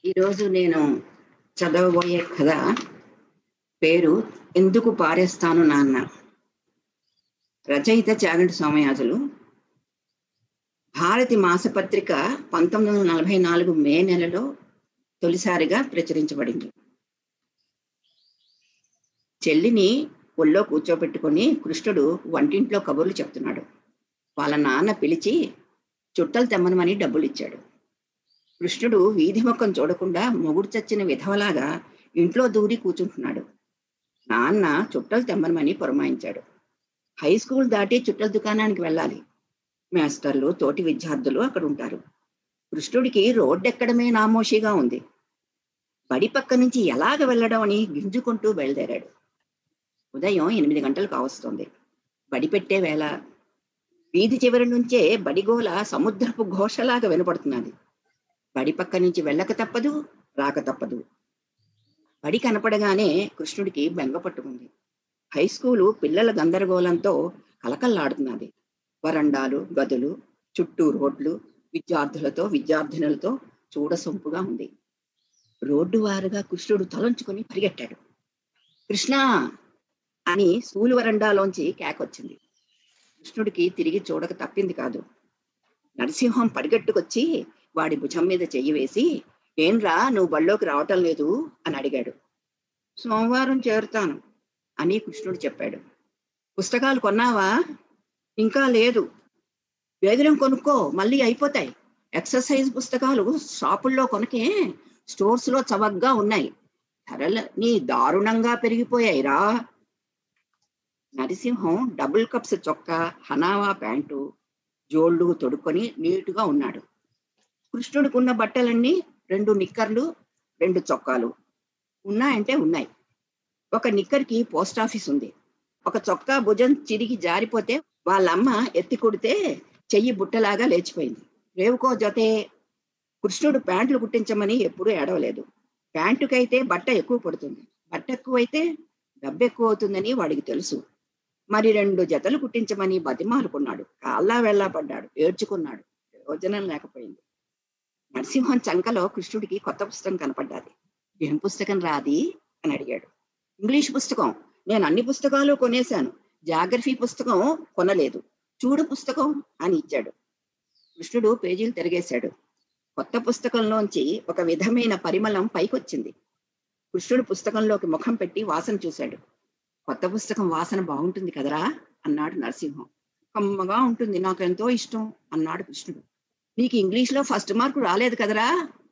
ఈరోజు నేను చదవబోయే కథ పేరు ఎందుకు పారేస్తాను నాన్న. రచయిత చాగంటి సోమయాజులు. భారతి మాసపత్రిక 1944 మే నెలలో తొలిసారిగా ప్రచురించబడింది. చెల్లిని ఒళ్ళో కూర్చోబెట్టుకొని కృష్ణుడు వంటింట్లో కబుర్లు చెప్తున్నాడు. వాళ్ళ నాన్న పిలిచి చుట్టలు తెమ్మనమని డబ్బులు ఇచ్చాడు. కృష్ణుడు వీధి ముఖం చూడకుండా మొగుడు చచ్చిన విధవలాగా ఇంట్లో దూరి కూర్చుంటున్నాడు. నాన్న చుట్టలు తెమ్మనమని పురమాయించాడు. హై స్కూల్ దాటి చుట్టల దుకాణానికి వెళ్ళాలి. మాస్టర్లు, తోటి విద్యార్థులు అక్కడ ఉంటారు. కృష్ణుడికి రోడ్డెక్కడమే నామోషిగా ఉంది. బడి పక్క నుంచి ఎలాగ వెళ్ళడం అని గింజుకుంటూ బయలుదేరాడు. ఉదయం 8 గంటలు కావస్తోంది. బడి పెట్టే వేళ. వీధి చివరి నుంచే బడిగోల సముద్రపు ఘోషలాగా వినపడుతున్నది. బడి పక్క నుంచి వెళ్ళక తప్పదు, రాక తప్పదు. బడి కనపడగానే కృష్ణుడికి బెంగ పట్టుకుంది. హై స్కూలు పిల్లల గందరగోళంతో కలకల్లాడుతున్నది. వరండాలు, గదులు, చుట్టూ రోడ్లు, విద్యార్థులతో విద్యార్థినులతో చూడసొంపుగా ఉంది. రోడ్డు వారుగా కృష్ణుడు తలంచుకొని పరిగెట్టాడు. కృష్ణ అని స్కూలు వరండాలోంచి కేకొచ్చింది. కృష్ణుడికి తిరిగి చూడక తప్పింది కాదు. నరసింహం పరిగెట్టుకొచ్చి వాడి భుజం మీద చెయ్యి వేసి, ఏంరా నువ్వు బళ్ళోకి రావటం లేదు అని అడిగాడు. సోమవారం చేరుతాను అని కృష్ణుడు చెప్పాడు. పుస్తకాలు కొన్నావా? ఇంకా లేదు. వేగరం కొనుక్కో, మళ్ళీ అయిపోతాయి. ఎక్సర్సైజ్ పుస్తకాలు షాపుల్లో కొనకే, స్టోర్స్ లో చవగ్గా ఉన్నాయి. ధరలు దారుణంగా పెరిగిపోయాయిరా. నరసింహం డబుల్ కప్స్ చొక్కా, హనావా ప్యాంటు, జోళ్ళు తొడుక్కొని నీటుగా ఉన్నాడు. కృష్ణుడికున్న బట్టలన్నీ 2 నిక్కర్లు, 2 చొక్కాలు ఉన్నాయంటే ఉన్నాయి. ఒక నిక్కర్కి పోస్ట్ ఆఫీస్ ఉంది. ఒక చొక్కా భుజం చిరిగి జారిపోతే వాళ్ళమ్మ ఎత్తి కొడితే చెయ్యి బుట్టలాగా లేచిపోయింది. రేవుకో జతే. కృష్ణుడు ప్యాంట్లు కుట్టించమని ఎప్పుడూ ఏడవలేదు. ప్యాంటుకైతే బట్ట ఎక్కువ పడుతుంది, బట్ట ఎక్కువైతే డబ్బు ఎక్కువ అవుతుందని వాడికి తెలుసు. మరి 2 జతలు కుట్టించమని బతిమాలుకున్నాడు. కాళ్ళా వెళ్ళా పడ్డాడు, ఏడ్చుకున్నాడు. ప్రయోజనం లేకపోయింది. నరసింహం చంకలో కృష్ణుడికి కొత్త పుస్తకం కనపడ్డాది. ఏం పుస్తకం రాది అని అడిగాడు. ఇంగ్లీష్ పుస్తకం. నేను అన్ని పుస్తకాలు కొనేశాను, జాగ్రఫీ పుస్తకం కొనలేదు. చూడు పుస్తకం అని ఇచ్చాడు. కృష్ణుడు పేజీలు తిరిగేశాడు. కొత్త పుస్తకంలోంచి ఒక విధమైన పరిమళం పైకొచ్చింది. కృష్ణుడు పుస్తకంలోకి ముఖం పెట్టి వాసన చూశాడు. కొత్త పుస్తకం వాసన బాగుంటుంది కదరా అన్నాడు నరసింహం. కమ్మగా ఉంటుంది, నాకెంతో ఇష్టం అన్నాడు కృష్ణుడు. నీకు ఇంగ్లీష్లో ఫస్ట్ మార్కు రాలేదు కదరా?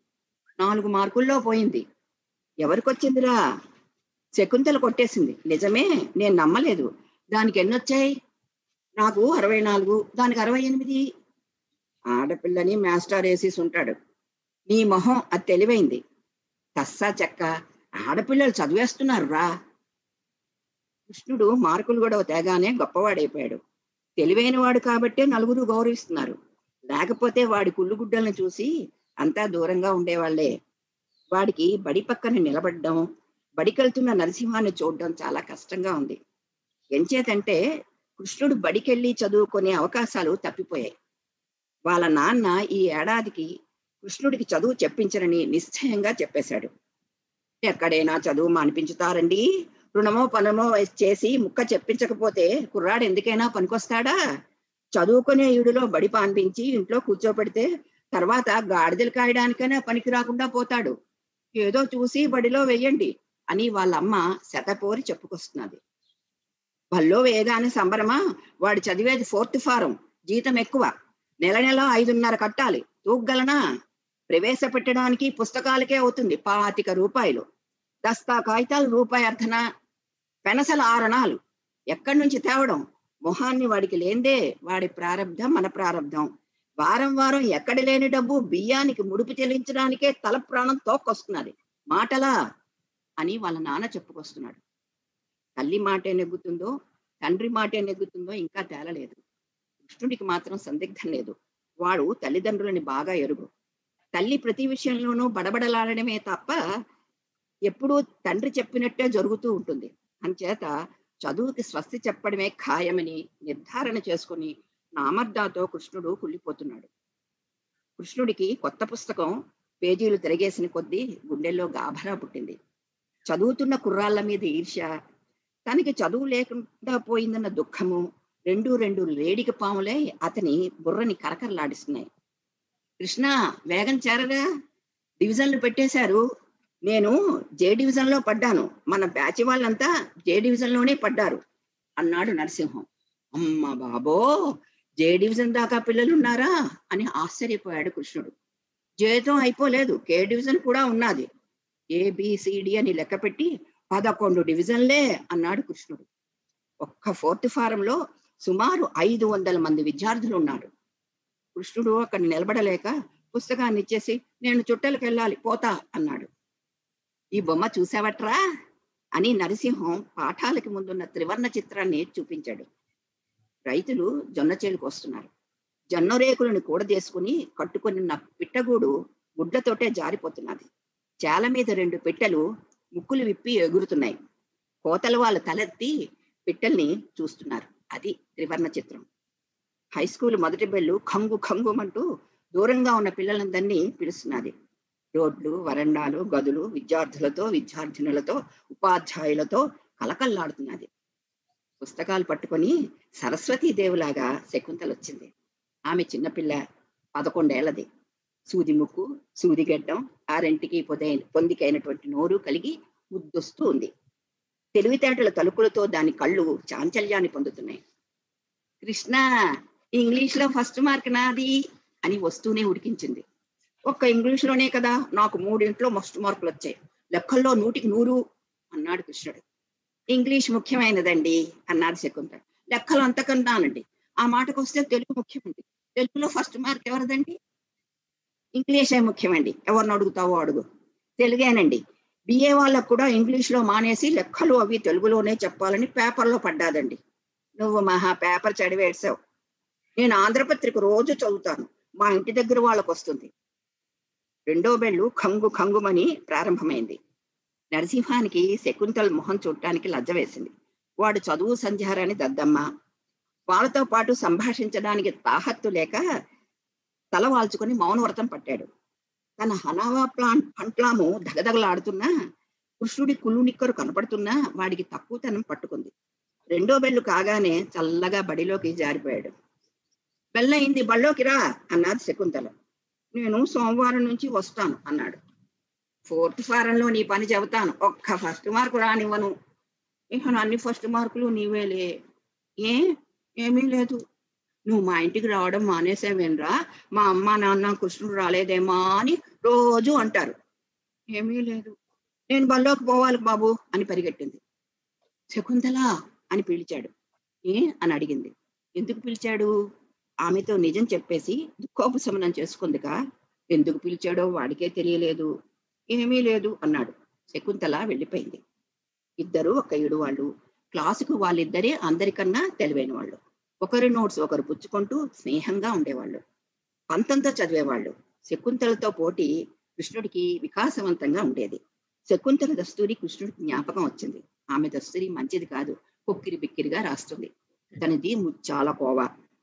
4 మార్కుల్లో పోయింది. ఎవరికొచ్చిందిరా? శకుంతల కొట్టేసింది. నిజమే, నేను నమ్మలేదు. దానికి ఎన్నొచ్చాయి? నాకు 64, దానికి 68. ఆడపిల్లని మాస్టర్ వేసేసి ఉంటాడు. నీ మొహం అది తెలివైంది. తస్సా చెక్క, ఆడపిల్లలు చదివేస్తున్నారు రా. కృష్ణుడు మార్కులు కూడా తేగానే గొప్పవాడైపోయాడు. తెలివైన వాడు కాబట్టే నలుగురు గౌరవిస్తున్నారు. లేకపోతే వాడి కుళ్ళుగుడ్డలను చూసి అంతా దూరంగా ఉండేవాళ్లే. వాడికి బడి పక్కన నిలబడ్డం, బడికెళ్తున్న నరసింహాన్ని చూడడం చాలా కష్టంగా ఉంది. ఎంచేతంటే కృష్ణుడు బడికెళ్ళి చదువుకునే అవకాశాలు తప్పిపోయాయి. వాళ్ళ నాన్న ఈ ఏడాదికి కృష్ణుడికి చదువు చెప్పించరని నిశ్చయంగా చెప్పేశాడు. ఎక్కడైనా చదువు మానిపించుతారండి. రుణమో పనమో చేసి ముక్క చెప్పించకపోతే కుర్రాడు ఎందుకైనా పనికొస్తాడా? చదువుకునే ఈడులో బడి పాన్పించి ఇంట్లో కూర్చోబెడితే తర్వాత గాడిదలు కాయడానికైనా పనికి రాకుండా పోతాడు. ఏదో చూసి బడిలో వెయ్యండి అని వాళ్ళమ్మ శతపోరి చెప్పుకొస్తున్నది. బల్లో వేయగానే సంబరమా? వాడు చదివేది 4th ఫారం, జీతం ఎక్కువ. నెల 5.5 కట్టాలి. తూగ్గలనా? ప్రవేశపెట్టడానికి పుస్తకాలకే అవుతుంది 25 రూపాయలు. దస్తా కాగితాలు రూపాయర్థన, పెనసల 6 అణాలు. ఎక్కడి నుంచి తేవడం? మొహాన్ని వాడికి లేందే. వాడి ప్రారంధం మన ప్రారంధం. వారం వారం ఎక్కడ లేని డబ్బు బియ్యానికి ముడుపు చెల్లించడానికే తల ప్రాణం తోక్కొస్తున్నది. మాటలా అని వాళ్ళ నాన్న చెప్పుకొస్తున్నాడు. తల్లి మాటే నెగ్గుతుందో తండ్రి మాటే నెగ్గుతుందో ఇంకా తేలలేదు. కృష్ణుడికి మాత్రం సందిగ్ధం లేదు. వాడు తల్లిదండ్రులని బాగా ఎరుగు. తల్లి ప్రతి విషయంలోనూ బడబడలాడడమే తప్ప ఎప్పుడూ తండ్రి చెప్పినట్టే జరుగుతూ ఉంటుంది. అంచేత చదువుకి స్వస్తి చెప్పడమే ఖాయమని నిర్ధారణ చేసుకుని నామర్దాతో కృష్ణుడు కుళ్ళిపోతున్నాడు. కృష్ణుడికి కొత్త పుస్తకం పేజీలు తిరగేసిన కొద్దీ గుండెల్లో గాభరా పుట్టింది. చదువుతున్న కుర్రాళ్ళ మీద ఈర్ష్య, తనకి చదువు లేకుండా పోయిందన్న దుఃఖము రెండు రెండు లేడిక పాములై అతని బుర్రని కరకరలాడిస్తున్నాయి. కృష్ణ, వేగం చేరరా, డివిజన్లు పెట్టేశారు. నేను జే డివిజన్ లో పడ్డాను, మన బ్యాచ్ వాళ్ళంతా జే డివిజన్ లోనే పడ్డారు అన్నాడు నరసింహం. అమ్మ బాబో, జే డివిజన్ దాకా పిల్లలున్నారా అని ఆశ్చర్యపోయాడు కృష్ణుడు. జేతో అయిపోలేదు, కే డివిజన్ కూడా ఉన్నది. ఏబిసిడి అని లెక్క పెట్టి 11 డివిజన్లే అన్నాడు కృష్ణుడు. ఒక్క ఫోర్త్ ఫారంలో సుమారు 500 మంది విద్యార్థులు ఉన్నారు. కృష్ణుడు అక్కడ నిలబడలేక పుస్తకాన్ని ఇచ్చేసి, నేను చుట్టలకు వెళ్ళాలి, పోతా అన్నాడు. ఈ బొమ్మ చూసావట్రా అని నరసింహం పాఠాలకి ముందున్న త్రివర్ణ చిత్రాన్ని చూపించాడు. రైతులు జొన్న చేలుకు వస్తున్నారు. జొన్న రేకులను కూడదేసుకుని కట్టుకున్న పిట్టగూడు గుడ్లతోటే జారిపోతున్నది. చాల మీద 2 పిట్టలు ముక్కులు విప్పి ఎగురుతున్నాయి. కోతల వాళ్ళు తలెత్తి పిట్టల్ని చూస్తున్నారు. అది త్రివర్ణ చిత్రం. హై స్కూల్ మొదటి బెల్లు ఖంగు ఖంగుమంటూ దూరంగా ఉన్న పిల్లలందరినీ పిలుస్తున్నది. రోడ్లు, వరండాలు, గదులు విద్యార్థులతో, విద్యార్థినులతో, ఉపాధ్యాయులతో కలకల్లాడుతున్నది. పుస్తకాలు పట్టుకొని సరస్వతీదేవిలాగా శకుంతల వచ్చింది. ఆమె చిన్నపిల్ల, 11 ఏళ్లది. సూది ముక్కు, సూది గడ్డం, ఆరింటికి పొందికైనటువంటి నోరు కలిగి ముద్దొస్తూ ఉంది. తెలివితేటల తలుపులతో దాని కళ్ళు చాంచల్యాన్ని పొందుతున్నాయి. కృష్ణ, ఇంగ్లీష్ లో ఫస్ట్ మార్క్ నాది అని వస్తూనే ఉడికించింది. ఒక్క ఇంగ్లీష్ లోనే కదా నాకు 3 ఫస్ట్ మార్కులు వచ్చాయి, లెక్కల్లో 100కి 100 అన్నాడు కృష్ణుడు. ఇంగ్లీష్ ముఖ్యమైనదండి అన్నాడు శకుంతల. లెక్కలు అంతకన్నానండి. ఆ మాటకు వస్తే తెలుగు ముఖ్యమండి. తెలుగులో ఫస్ట్ మార్క్ ఎవరిదండి? ఇంగ్లీషే ముఖ్యమండి. ఎవరిని అడుగుతావో అడుగు. తెలుగేనండి. బిఏ వాళ్ళకు కూడా ఇంగ్లీష్ లో మానేసి లెక్కలు అవి తెలుగులోనే చెప్పాలని పేపర్లో పడ్డాదండి. నువ్వు మహా పేపర్ చదివేసావు. నేను ఆంధ్రపత్రిక రోజు చదువుతాను, మా ఇంటి దగ్గర వాళ్ళకు వస్తుంది. రెండో బెళ్ళు ఖంగు ఖంగుమని ప్రారంభమైంది. నరసింహానికి శకుంతల మొహం చూడటానికి లజ్జ వేసింది. వాడు చదువు సంధ్యారాని దద్దమ్మ. వాళ్ళతో పాటు సంభాషించడానికి తాహత్తు లేక తల వాల్చుకొని మౌనవ్రతం పట్టాడు. తన హనావా పంట్లాము దగదగలాడుతున్నా, కృష్ణుడి కుళ్ళు నిక్కరు కనపడుతున్నా వాడికి తక్కువతనం పట్టుకుంది. రెండో బెల్లు కాగానే చల్లగా బడిలోకి జారిపోయాడు. బెల్లయింది, బళ్ళోకి రా అన్నది శకుంతల. నేను సోమవారం నుంచి వస్తాను అన్నాడు. ఫోర్త్ ఫారంలో నీ పని చెబుతాను, ఒక్క ఫస్ట్ మార్కు రానివ్వను. ఇక అన్ని ఫస్ట్ మార్కులు నీవేలే. ఏమీ లేదు. నువ్వు మా ఇంటికి రావడం మానేసావేనరా, మా అమ్మ నాన్న కృష్ణుడు రాలేదేమా అని రోజు అంటారు. ఏమీ లేదు, నేను బళ్ళోకి పోవాలి బాబు అని పరిగెట్టింది. శకుంతల అని పిలిచాడు. అని అడిగింది. ఎందుకు పిలిచాడు? ఆమెతో నిజం చెప్పేసి దుఃఖోపశమనం చేసుకుందిగా. ఎందుకు పిలిచాడో వాడికే తెలియలేదు. ఏమీ లేదు అన్నాడు. శకుంతల వెళ్ళిపోయింది. ఇద్దరు ఒక ఈడు వాళ్ళు. క్లాసుకు వాళ్ళిద్దరే అందరికన్నా తెలివైన వాళ్ళు. ఒకరి నోట్స్ ఒకరు పుచ్చుకుంటూ స్నేహంగా ఉండేవాళ్ళు. పంతంతో చదివేవాళ్ళు. శకుంతలతో పోటీ కృష్ణుడికి వికాసవంతంగా ఉండేది. శకుంతల దస్తూరి కృష్ణుడికి జ్ఞాపకం వచ్చింది. ఆమె దస్తూరి మంచిది కాదు, కొక్కిరి బిక్కిరిగా రాస్తుంది. తనది ముచ్చాల కోవ.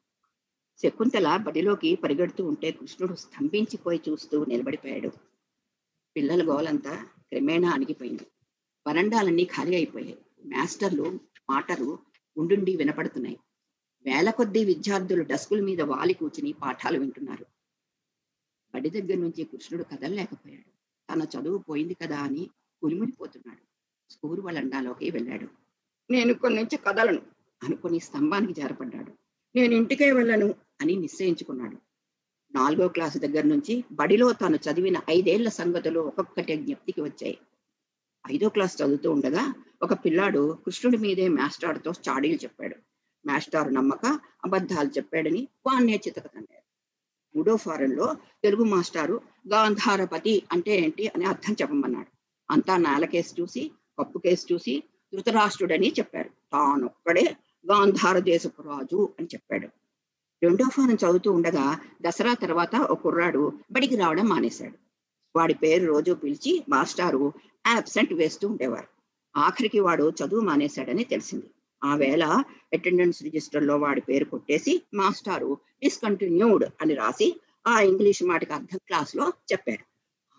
శకుంతల బడిలోకి పరిగెడుతూ ఉంటే కృష్ణుడు స్తంభించిపోయి చూస్తూ నిలబడిపోయాడు. పిల్లల గోలంతా క్రమేణా అణిగిపోయింది. వరండాలన్నీ ఖాళీ అయిపోయాయి. మాస్టర్లు మాటలు ఉండుండి వినపడుతున్నాయి. వేల కొద్దీ విద్యార్థులు డస్కుల మీద వాలి కూర్చుని పాఠాలు వింటున్నారు. బడి దగ్గర నుంచి కృష్ణుడు కదలలేకపోయాడు. తన చదువు పోయింది కదా అని ఉలిమిడిపోతున్నాడు. స్కూల్ వరండాలోకి వెళ్ళాడు. నేను ఇక్కడి నుంచి కదలను అనుకుని స్తంభానికి జారపడ్డాడు. నేను ఇంటికే వెళ్ళను అని నిశ్చయించుకున్నాడు. 4వ క్లాసు దగ్గర నుంచి బడిలో తాను చదివిన 5 ఏళ్ల సంగతులు ఒక్కొక్కటి జ్ఞప్తికి వచ్చాయి. 5వ క్లాస్ చదువుతూ ఉండగా ఒక పిల్లాడు కృష్ణుడి మీదే మాస్టారుతో చాడీలు చెప్పాడు. మాస్టారు నమ్మక అబద్ధాలు చెప్పాడని వాన్నే చితకతండాడు. 3వ ఫారంలో తెలుగు మాస్టారు గాంధారపతి అంటే ఏంటి అని అర్థం చెప్పమన్నాడు. అంతా నేల కేసు చూసి, కప్పు కేసు చూసి ధృతరాష్ట్రుడని చెప్పారు. తానొక్కడే గాంధార దేశపు రాజు అని చెప్పాడు. 2వ ఫారం చదువుతూ ఉండగా దసరా తర్వాత ఒక కుర్రాడు బడికి రావడం మానేశాడు. వాడి పేరు రోజు పిలిచి మాస్టారు యాబ్సెంట్ వేస్తూ ఉండేవారు. ఆఖరికి వాడు చదువు మానేశాడని తెలిసింది. ఆ వేళ అటెండెన్స్ రిజిస్టర్ లో వాడి పేరు కొట్టేసి మాస్టారు డిస్కంటిన్యూడ్ అని రాసి ఆ ఇంగ్లీష్ మాటకి అర్థం క్లాస్ లో చెప్పారు.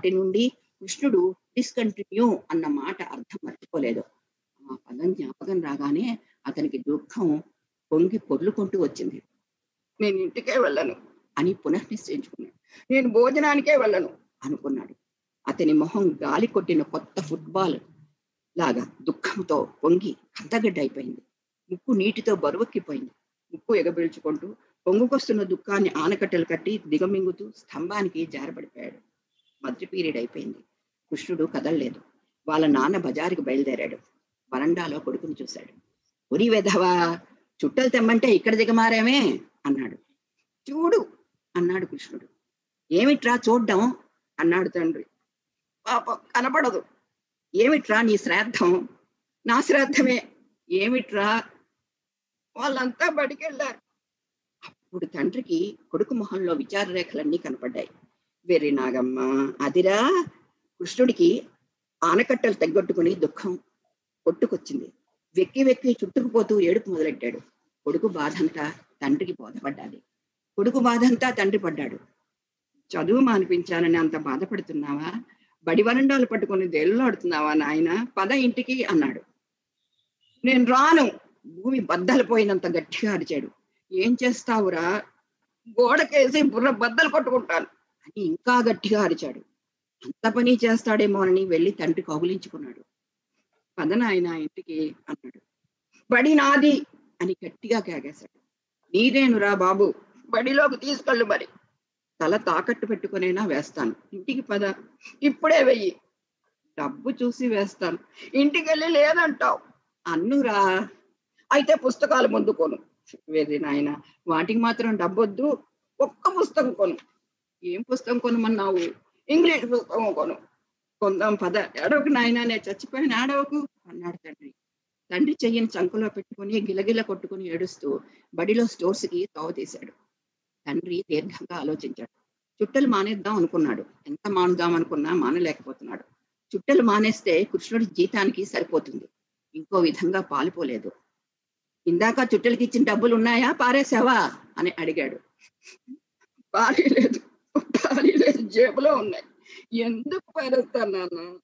నాటి నుండి కృష్ణుడు డిస్కంటిన్యూ అన్న మాట అర్థం మర్చిపోలేదు. ఆ పదం జ్ఞాపకం రాగానే అతనికి దుఃఖం పొంగి పొర్లుకుంటూ వచ్చింది. నేను ఇంటికే వెళ్ళను అని పునఃనిశ్చయించుకున్నాడు. నేను భోజనానికే వెళ్ళను అనుకున్నాడు. అతని మొహం గాలి కొట్టిన కొత్త ఫుట్బాల్ లాగా దుఃఖంతో పొంగి కందగడ్డ అయిపోయింది. ముక్కు నీటితో బరువెక్కిపోయింది. ముక్కు ఎగబీల్చుకుంటూ పొంగుకొస్తున్న దుఃఖాన్ని ఆనకట్టెలు కట్టి దిగమింగుతూ స్తంభానికి జారబడిపోయాడు. మధ్య పీరియడ్ అయిపోయింది. కృష్ణుడు కదలలేదు. వాళ్ళ నాన్న బజారుకి బయలుదేరాడు. వరండాలో కొడుకుని చూశాడు. ఒరి వెధవా, చుట్టలు తెమ్మంటే ఇక్కడ దిగమారామే అన్నాడు. చూడు అన్నాడు కృష్ణుడు. ఏమిట్రా చూడ్డం అన్నాడు తండ్రి. పాపం కనపడదు. ఏమిట్రా నీ శ్రాద్ధం? నా శ్రాద్ధమే. ఏమిట్రా? వాళ్ళంతా బడికెళ్ళారు. అప్పుడు తండ్రికి కొడుకు మొహంలో విచార రేఖలన్నీ కనపడ్డాయి. వెర్రి నాగమ్మ, అదిరా. కృష్ణుడికి ఆనకట్టలు తెగ్గొట్టుకుని దుఃఖం కొట్టుకొచ్చింది. వెక్కి వెక్కి చుట్టుకుపోతూ ఏడుపు మొదలెట్టాడు. కొడుకు బాధంతా తండ్రికి బోధపడ్డాది. కొడుకు బాధంతా తండ్రి పడ్డాడు. చదువు మానిపించానని అంత బాధపడుతున్నావా? బడి వరండాలు పట్టుకుని దేళ్ళాడుతున్నావా నాయన? పద ఇంటికి అన్నాడు. నేను రాను. భూమి బద్దలు పోయినంత గట్టిగా అరిచాడు. ఏం చేస్తావురా? గోడకేసి బుర్ర బద్దలు కొట్టుకుంటాను అని ఇంకా గట్టిగా అరిచాడు. అంత పని చేస్తాడేమోనని వెళ్ళి తండ్రి కౌగులించుకున్నాడు. పద నాయన ఇంటికి అన్నాడు. బడి నాది అని గట్టిగా కేగేశాడు. నీదేనురా బాబు, బడిలోకి తీసుకెళ్ళు. మరి తల తాకట్టు పెట్టుకునైనా వేస్తాను. ఇంటికి పద. ఇప్పుడే వెయ్యి. డబ్బు చూసి వేస్తాను. ఇంటికి వెళ్ళి లేదంటావు. అన్నురా. అయితే పుస్తకాలు ముందు కొను. వెర్రి నాయన, వాటికి మాత్రం డబ్బొద్దు. ఒక్క పుస్తకం కొను. ఏం పుస్తకం కొనమన్నావు? ఇంగ్లీష్ పుస్తకం కొను. కొందాం పద. ఏడవకు నాయన, నేను చచ్చిపోయిన ఏడవకు అన్నాడు తండ్రి. తండ్రి చెయ్యిని చంకలో పెట్టుకుని గిలగిల కొట్టుకుని ఏడుస్తూ బడిలో స్టోర్స్కి తోవ తీశాడు. తండ్రి దీర్ఘంగా ఆలోచించాడు. చుట్టలు మానేద్దాం అనుకున్నాడు. ఎంత మానుదాం అనుకున్నా మానలేకపోతున్నాడు. చుట్టలు మానేస్తే కృష్ణుడి జీతానికి సరిపోతుంది. ఇంకో విధంగా పాలుపోలేదు. ఇందాక చుట్టలకి ఇచ్చిన డబ్బులు ఉన్నాయా, పారేసావా అని అడిగాడు. పారేలేదు, జేబులో ఉన్నాయి. ఎందుకు పారేస్తాను నాన్న?